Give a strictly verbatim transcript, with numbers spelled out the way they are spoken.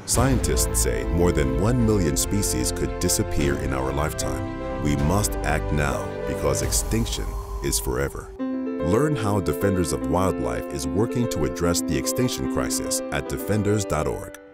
Scientists say more than one million species could disappear in our lifetime. We must act now because extinction is forever. Learn how Defenders of Wildlife is working to address the extinction crisis at defenders dot org.